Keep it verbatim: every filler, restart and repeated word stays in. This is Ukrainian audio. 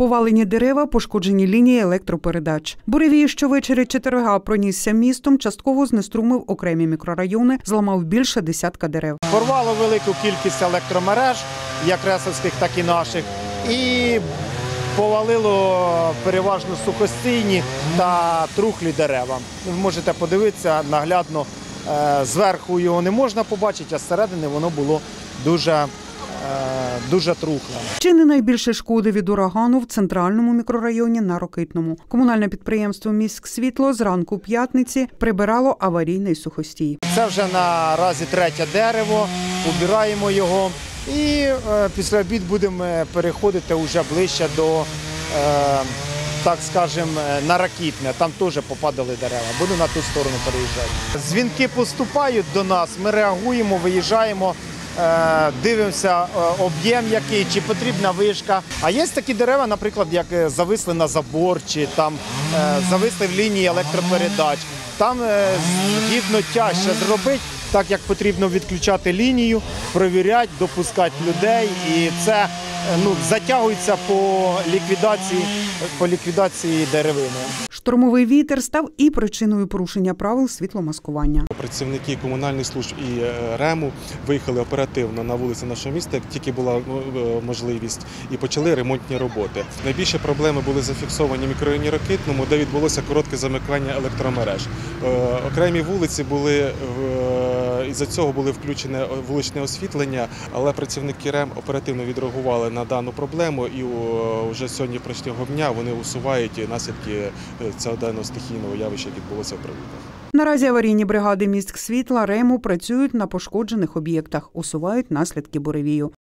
Повалені дерева, пошкоджені лінії електропередач. Буревій щовечері четверга пронісся містом, частково знеструмив окремі мікрорайони, зламав більше десятка дерев. Порвало велику кількість електромереж, як ресурських, так і наших, і повалило переважно сухостійні та трухлі дерева. Ви можете подивитися наглядно, зверху його не можна побачити, а зсередини воно було дуже дуже трухле. Чи не найбільше шкоди від урагану в центральному мікрорайоні на Рокитному. Комунальне підприємство «Міськсвітло» зранку п'ятниці прибирало аварійний сухостій. Це вже наразі третє дерево, убираємо його і е, після обід будемо переходити вже ближче до, е, так скажемо, на Рокитне. Там теж попадали дерева. Буду на ту сторону переїжджати. Дзвінки поступають до нас, ми реагуємо, виїжджаємо. Дивимося об'єм який, чи потрібна вишка. А є такі дерева, наприклад, як зависли на забор, чи там зависли в лінії електропередач. Там згідно тяжче зробити, так як потрібно відключати лінію, перевіряти, допускати людей. І це ну, затягується по ліквідації, по ліквідації деревини. Штормовий вітер став і причиною порушення правил світломаскування. Працівники комунальних служб і РЕМу виїхали оперативно на вулиці нашого міста, як тільки була можливість, і почали ремонтні роботи. Найбільші проблеми були зафіксовані в мікрорайоні Рокитному, де відбулося коротке замикання електромереж. Окремі вулиці були, із-за цього були включене вуличне освітлення, але працівники РЕМ оперативно відреагували на дану проблему і вже сьогодні протягом дня вони усувають наслідки цього даного стихійного явища, яке відбулося в прилуках. Наразі аварійні бригади «Міськсвітла» РЕМу працюють на пошкоджених об'єктах, усувають наслідки буревію.